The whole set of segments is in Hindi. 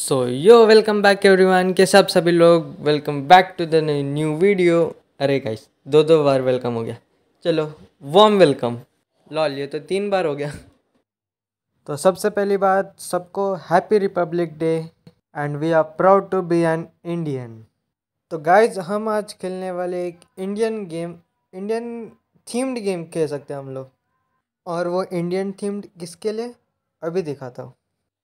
सो यो वेलकम बैक एवरीवन। कैसे आप सभी लोग? Welcome back to the new video. अरे गाइस, दो बार वेलकम हो गया। चलो, वार्म वेलकम। लॉल, ये तो 3 बार हो गया। तो सबसे पहली बात, सबको happy republic day and we are proud to be an Indian. तो गाइस, हम आज खेलने वाले एक इंडियन थीम्ड गेम कह सकते हैं हम लोग। और वो इंडियन थीम्ड किसके लिए, अभी दिखाता हूँ।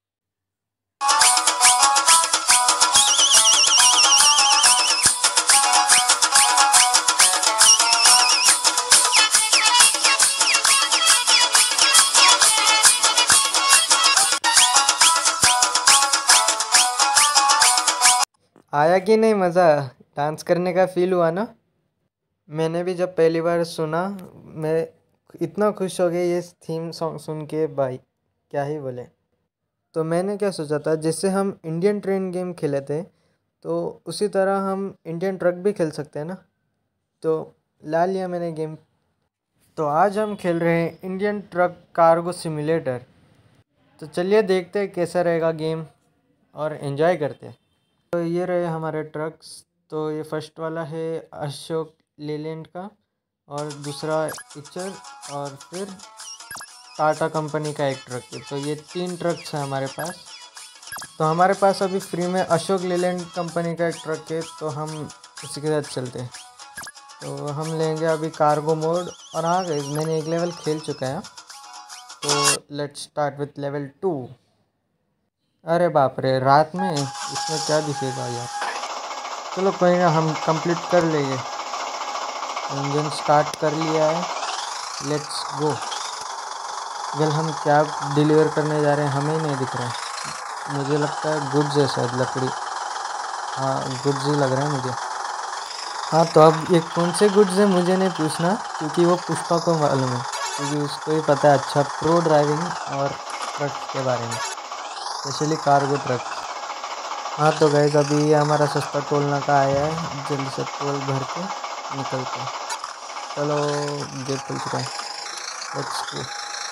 आया कि नहीं मज़ा? डांस करने का फील हुआ ना? मैंने भी जब पहली बार सुना, मैं इतना खुश हो गया ये थीम सॉन्ग सुन के, भाई क्या ही बोले। तो मैंने क्या सोचा था, जैसे हम इंडियन ट्रेन गेम खेले थे तो उसी तरह हम इंडियन ट्रक भी खेल सकते हैं ना। तो ला लिया मैंने गेम। तो आज हम खेल रहे हैं इंडियन ट्रक कार्गो सिमुलेटर। तो चलिए देखते हैं कैसा रहेगा गेम और एंजॉय करते हैं। तो ये रहे हमारे ट्रक्स। तो ये फर्स्ट वाला है अशोक लेलैंड का, और दूसरा इचर, और फिर टाटा कंपनी का एक ट्रक है। तो ये 3 ट्रक्स हैं हमारे पास। तो हमारे पास अभी फ्री में अशोक लेलैंड कंपनी का एक ट्रक है, तो हम उसी के साथ चलते हैं। तो हम लेंगे अभी कार्गो मोड। और हाँ गाइस, मैंने एक लेवल खेल चुका है। तो लेट्स स्टार्ट विथ लेवल 2। अरे बाप रे, रात में इसमें क्या दिखेगा यार। चलो कोई ना, हम कंप्लीट कर लेंगे। इंजन स्टार्ट कर लिया है, लेट्स गो। वेल, हम क्या डिलीवर करने जा रहे हैं हमें ही नहीं दिख रहा है। मुझे लगता है गुड्स है, शायद लकड़ी। हाँ, गुड्स ही लग रहा है मुझे। हाँ, तो अब ये कौन से गुड्स है मुझे नहीं पूछना, क्योंकि वो पुष्पा को मालूम है, क्योंकि उसको ही पता है अच्छा प्रो ड्राइविंग और ट्रक के बारे में, स्पेशली कार्गो ट्रक। हाँ तो गाइस, अभी ये हमारा सस्ता टोल नाका आया है, जल्दी से टोल भर के निकलते हैं। चलो, गेट खुल चुका है, लेट्स गो।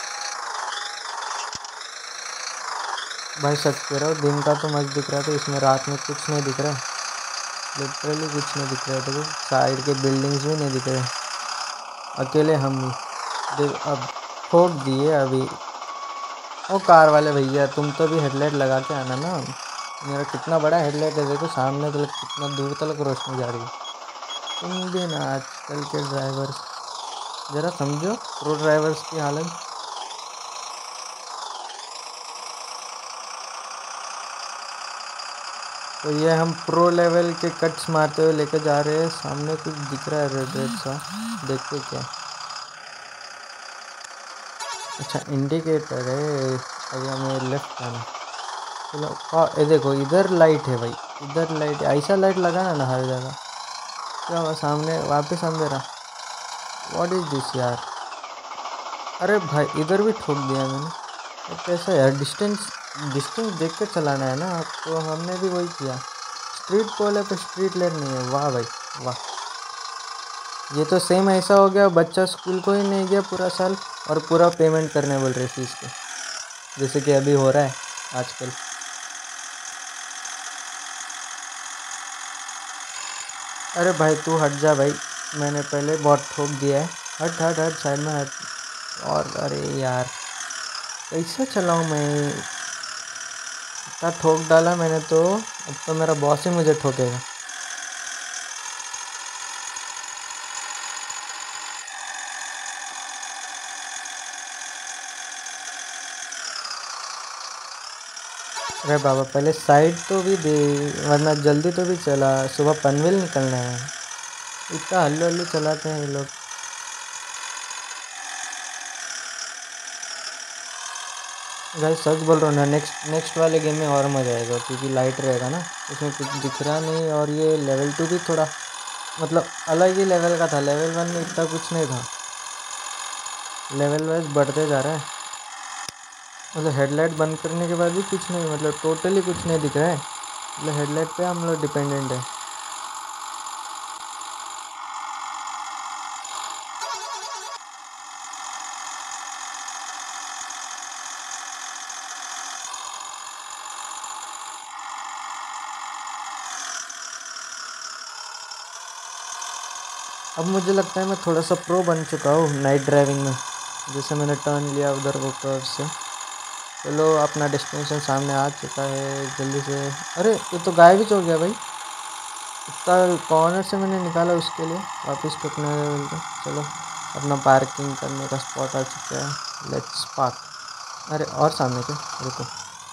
भाई सच कह रहा हूँ, दिन का तो मस्त दिख रहा था, इसमें रात में कुछ नहीं दिख रहा है। लिटरली कुछ नहीं दिख रहा है। देखो, साइड के बिल्डिंग्स भी नहीं दिख रहे, अकेले हम ही। देख, अब ठोक दिए अभी। ओ कार वाले भैया, तुम तो भी हेडलाइट लगा के आना ना। मेरा कितना बड़ा हेडलाइट है, देखो सामने तक कितना दूर तक रोशनी जा रही है। तुम भी ना, आजकल के ड्राइवर्स ज़रा समझो प्रो ड्राइवर्स की हालत। तो ये हम प्रो लेवल के कट्स मारते हुए लेकर जा रहे हैं। सामने कुछ दिख रहा है रेड रेड सा, देखते क्या। अच्छा, इंडिकेटर है, अभी हमें लेफ्ट जाना। चलो, हाँ ये देखो, इधर लाइट है भाई, इधर लाइट, ऐसा लाइट लगाना ना हर जगह। क्या हुआ, सामने वापस अंधेरा? व्हाट इज दिस यार। अरे भाई, इधर भी ठोक दिया मैंने। तो कैसा यार, डिस्टेंस डिस्टेंस देख कर चलाना है ना। तो हमने भी वही किया। स्ट्रीट पोल है पर स्ट्रीट लाइट नहीं है। वाह भाई वाह। ये तो सेम ऐसा हो गया, बच्चा स्कूल को ही नहीं गया पूरा साल और पूरा पेमेंट करने बोल रहे फीस के, जैसे कि अभी हो रहा है आजकल। अरे भाई तू हट जा भाई, मैंने पहले बहुत ठोक दिया है। हट हट हट, साइड में हट। और अरे यार, कैसे चलाऊँ मैं? इतना ठोक डाला मैंने तो, अब तो मेरा बॉस ही मुझे ठोकेगा। अरे बाबा, पहले साइड तो भी दे, वरना जल्दी तो भी चला, सुबह पनवेल निकलना है। इतना हल्लू हल्लू चलाते हैं ये लोग। भाई सच बोल रहा हूँ ना, नेक्स्ट नेक्स्ट वाले गेम में और मज़ा आएगा, क्योंकि लाइट रहेगा ना, उसमें कुछ दिख रहा नहीं। और ये लेवल 2 भी थोड़ा मतलब अलग ही लेवल का था। लेवल 1 में इतना कुछ नहीं था, लेवल वाइज बढ़ते जा रहा है। मतलब हेडलाइट बंद करने के बाद भी कुछ नहीं, मतलब टोटली कुछ नहीं दिख रहा है। मतलब हेडलाइट पे हम लोग डिपेंडेंट है। अब मुझे लगता है मैं थोड़ा सा प्रो बन चुका हूँ नाइट ड्राइविंग में। जैसे मैंने टर्न लिया उधर वो कर्व से। चलो अपना डेस्टिनेशन सामने आ चुका है, जल्दी से। अरे ये तो गायब ही हो गया भाई। इतना कॉर्नर से मैंने निकाला उसके लिए वापस टुकने बोलते। चलो अपना पार्किंग करने का स्पॉट आ चुका है, लेट्स पार्क। अरे और सामने क्या, रुको।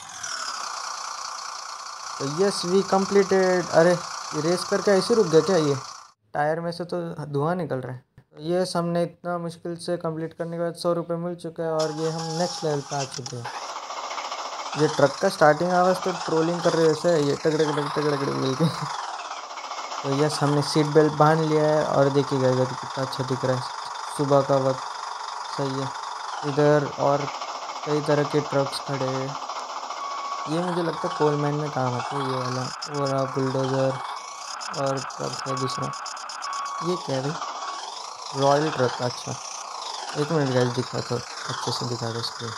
तो यस वी कंप्लीटेड। अरे रेस करके ऐसे रुक गया क्या? ये टायर में से तो धुआं निकल रहा है। ये हमने इतना मुश्किल से कंप्लीट करने के बाद 100 रुपये मिल चुके हैं और ये हम नेक्स्ट लेवल पे आ चुके हैं। ये ट्रक का स्टार्टिंग आवाज़ तो ट्रोलिंग कर रहे वैसे है, ये टगड़े टगड़े मिल के। तो यस हमने सीट बेल्ट बांध लिया है और देखिएगा इधर कितना अच्छा दिख रहा है सुबह का वक्त। सही है। इधर और कई तरह के ट्रक्स खड़े हैं। ये मुझे लगता है कोल माइन में काम आते हैं, ये वाला। वो रहा बुलडोज़र और ट्रक है दूसरा। ये क्या है भाई? Royal truck. अच्छा एक मिनट गाइस, दिखा तो अच्छे से दिखा दो स्क्रीन।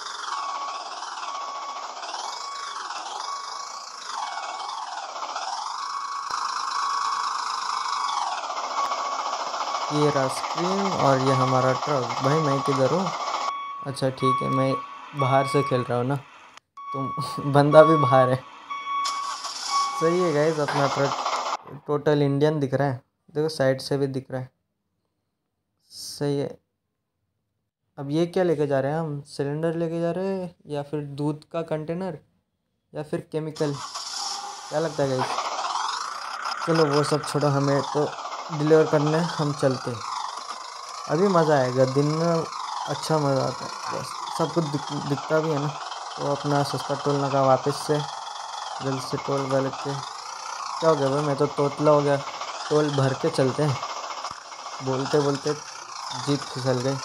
ये रहा स्क्रीन और ये हमारा ट्रक। भाई मैं किधर हूँ? अच्छा ठीक है, मैं बाहर से खेल रहा हूँ ना, तुम बंदा भी बाहर है। सही है गाइस, अपना ट्रक टोटल इंडियन दिख रहा है। देखो साइड से भी दिख रहा है। सही है। अब ये क्या लेके जा रहे हैं हम? सिलेंडर लेके जा रहे हैं या फिर दूध का कंटेनर या फिर केमिकल? क्या लगता है गाइस? चलो वो सब छोड़ो, हमें तो डिलीवर करने हम चलते हैं। अभी मज़ा आएगा दिन में, अच्छा मज़ा आता है। बस सब कुछ दिखता भी है ना। तो अपना सस्ता टोल लगा वापस से, जल्द से टोल भर के। क्या हो गया भाई, मैं तो तोतला हो गया। टोल भर के चलते हैं, बोलते बोलते जीप फिसल गई।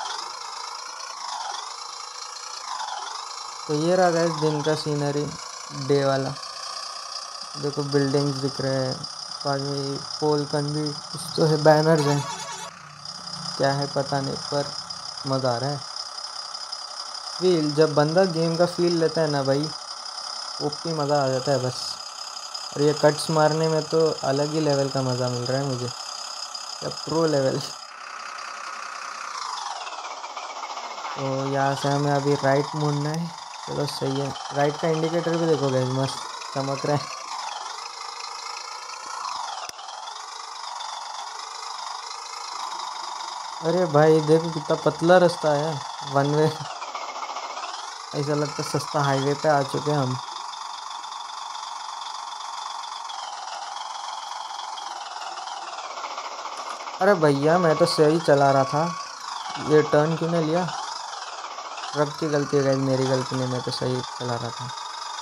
तो ये रहा गाइस दिन का सीनरी, डे वाला। देखो बिल्डिंग्स दिख रहे हैं, बाकी पोल कन भी कुछ तो है, बैनर्स हैं, क्या है पता नहीं, पर मज़ा आ रहा है। फील, जब बंदा गेम का फील लेता है ना भाई, ओपी मज़ा आ जाता है बस। और ये कट्स मारने में तो अलग ही लेवल का मज़ा मिल रहा है मुझे, या प्रो लेवल। तो यहाँ से हमें अभी राइट मुड़ना है। चलो सही है, राइट का इंडिकेटर भी देखो गाइस, मस्त चमक रहा है। अरे भाई देखो कितना पतला रास्ता है, वन वे। ऐसा लगता है सस्ता हाईवे पे आ चुके हैं हम। अरे भैया मैं तो सही चला रहा था, ये टर्न क्यों नहीं लिया? ट्रक की गलती है गाइस, मेरी गलती नहीं, मैं तो सही चला रहा था।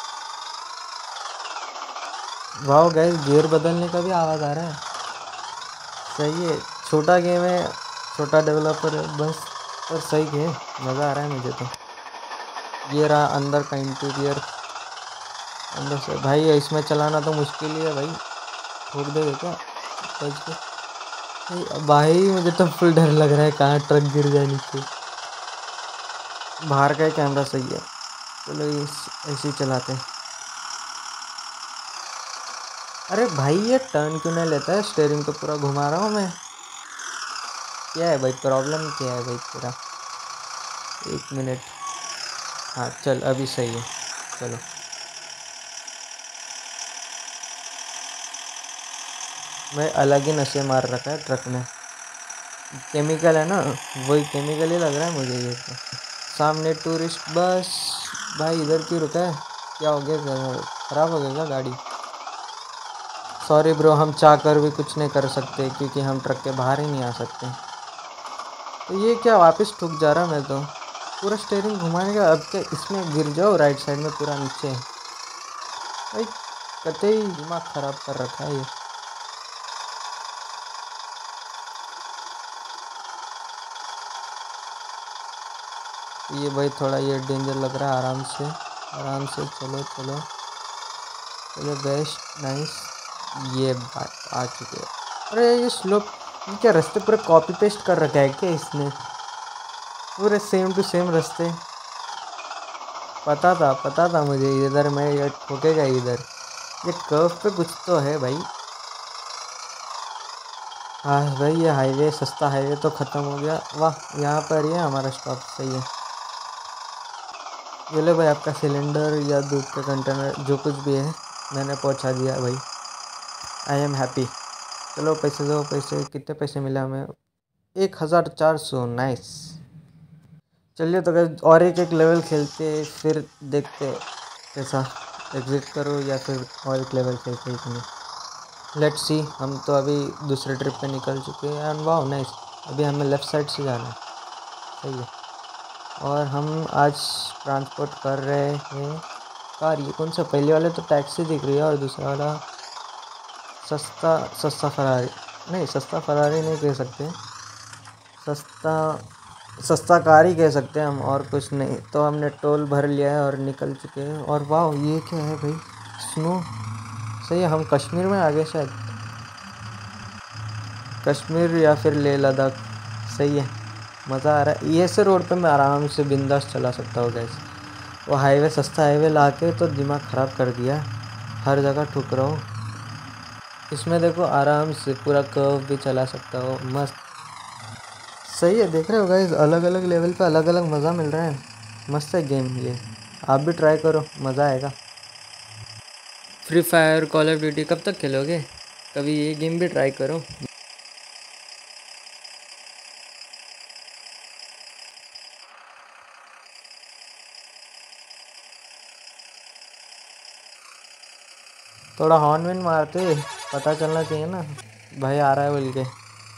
वाह गाइस, गियर बदलने का भी आवाज़ आ रहा है। सही है, छोटा गेम है, छोटा डेवलपर है बस, पर सही है, मज़ा आ रहा है मुझे तो। ये रहा अंदर का इंटीरियर। अंदर से भाई इसमें चलाना तो मुश्किल ही है भाई, ठोक देगा क्या बच के? भाई मुझे तो फुल डर लग रहा है, कहाँ ट्रक गिर जाए नीचे। बाहर का ही कैमरा सही है। चलो ऐसे ही चलाते हैं। अरे भाई ये टर्न क्यों नहीं लेता है? स्टेयरिंग तो पूरा घुमा रहा हूँ मैं। क्या है भाई, प्रॉब्लम क्या है भाई तेरा? एक मिनट। हाँ चल अभी सही है। चलो मैं अलग ही नशे मार रखा है ट्रक में। केमिकल है ना, वही केमिकल ही लग रहा है मुझे ये तो। सामने टूरिस्ट बस। भाई इधर क्यों रुका है? क्या हो गया, ख़राब हो गया क्या गाड़ी? सॉरी ब्रो, हम चाह कर भी कुछ नहीं कर सकते क्योंकि हम ट्रक के बाहर ही नहीं आ सकते। तो ये क्या वापस ठुक जा रहा, मैं तो पूरा स्टेयरिंग घुमाने का। अब क्या इसमें गिर जाओ राइट साइड में पूरा नीचे? भाई कतई दिमाग ख़राब कर रखा है ये। ये भाई थोड़ा ये डेंजर लग रहा है, आराम से आराम से चलो चलो चलो, बेस्ट नाइस। ये बात आ चुके हैं। अरे ये स्लोप, ये क्या रास्ते पूरे कॉपी पेस्ट कर रखा है क्या इसने? पूरे सेम टू सेम रास्ते। पता था मुझे इधर मैं ये ठोकेगा इधर। ये कर्व पे कुछ तो है भाई। हाँ भाई, ये हाईवे, सस्ता हाईवे तो ख़त्म हो गया। वाह, यहाँ पर ही है हमारा स्टॉप। सही है। ये लो भाई, आपका सिलेंडर या दूध का कंटेनर जो कुछ भी है मैंने पहुँचा दिया भाई। I am happy. चलो पैसे दो। पैसे कितने पैसे मिले हमें? 1400। नाइस। चलिए तो गाइस, और एक एक लेवल खेलते फिर देखते कैसा। एग्ज़िट करो या फिर और एक लेवल खेलते ही नहीं। Let's see. हम तो अभी दूसरे ट्रिप पे निकल चुके हैं एंड वाह नाइस। अभी हमें लेफ़्ट साइड से जाना है। सही है। और हम आज ट्रांसपोर्ट कर रहे हैं कार। ये कौन सा? पहले वाले तो टैक्सी दिख रही है और दूसरा वाला सस्ता सस्ता फरारी। नहीं, सस्ता फरारी नहीं कह सकते। सस्ता सस्ता कार ही कह सकते हैं हम, और कुछ नहीं। तो हमने टोल भर लिया है और निकल चुके हैं। और वाह, ये क्या है भाई? स्नो। सही है, हम कश्मीर में आ गए शायद। कश्मीर या फिर लेह लद्दाख। सही है। मज़ा आ रहा है। ये से रोड पे मैं आराम से बिंदास चला सकता हूँ गैस। वो हाईवे, सस्ता हाईवे ला के तो दिमाग ख़राब कर दिया। हर जगह ठुक रहा हूँ। इसमें देखो आराम से पूरा कर्व भी चला सकता हो। मस्त। सही है। देख रहे हो गाइस, अलग अलग लेवल पे अलग अलग मज़ा मिल रहा है। मस्त है गेम ये। आप भी ट्राई करो, मज़ा आएगा। Free fire, call of duty कब तक खेलोगे? कभी ये गेम भी ट्राई करो। थोड़ा हॉर्न विन मारते, पता चलना चाहिए ना भाई आ रहा है बोल के।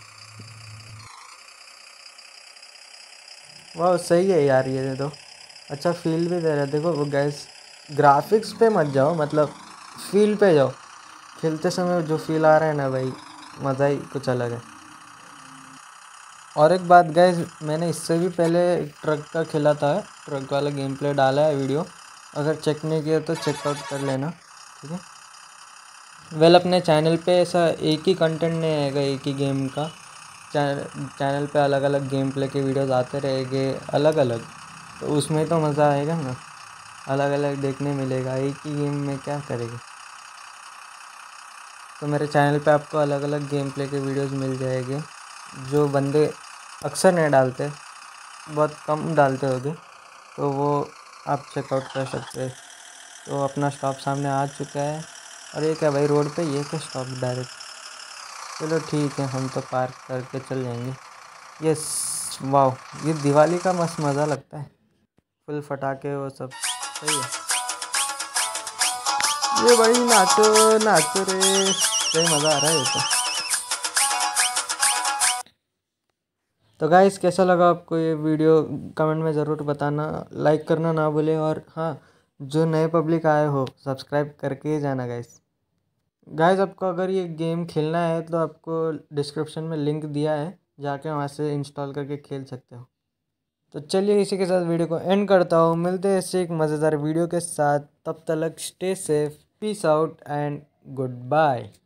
वाह सही है यार, ये दे दो। अच्छा फील भी दे रहा है। देखो वो गैस, ग्राफिक्स पे मत जाओ, मतलब फील पे जाओ। खेलते समय जो फील आ रहा है ना भाई, मज़ा ही कुछ अलग है। और एक बात गैस, मैंने इससे भी पहले एक ट्रक का खेला था। ट्रक वाला गेम प्ले डाला है वीडियो। अगर चेक नहीं किया तो चेकआउट कर लेना। ठीक है। वेल, अपने चैनल पे ऐसा एक ही कंटेंट नहीं आएगा एक ही गेम का। चैनल पे अलग अलग गेम प्ले के वीडियोस आते रहेंगे, अलग अलग। तो उसमें तो मज़ा आएगा ना, अलग अलग देखने मिलेगा। एक ही गेम में क्या करेंगे? तो मेरे चैनल पे आपको अलग अलग गेम प्ले के वीडियोस मिल जाएंगे, जो बंदे अक्सर नहीं डालते, बहुत कम डालते होगे। तो वो आप चेकआउट कर सकते हैं। तो अपना स्टॉप सामने आ चुका है। और ये क्या भाई, रोड पे ये क्या स्टॉप डायरेक्ट? चलो ठीक है, हम तो पार्क करके चल जाएंगे। यस। वाह, ये दिवाली का मस्त मज़ा लगता है। फुल पटाखे वो सब। सही है। ये भाई नाचो नाचो रे। सही मज़ा आ रहा है ये तो गाइस, कैसा लगा आपको ये वीडियो? कमेंट में ज़रूर बताना। लाइक करना ना भूले। और हाँ, जो नए पब्लिक आए हो सब्सक्राइब करके ही जाना गाइस। गाइस, आपको अगर ये गेम खेलना है तो आपको डिस्क्रिप्शन में लिंक दिया है, जाके वहाँ से इंस्टॉल करके खेल सकते हो। तो चलिए, इसी के साथ वीडियो को एंड करता हूँ। मिलते हैं ऐसे एक मज़ेदार वीडियो के साथ। तब तक stay safe, peace out and good bye.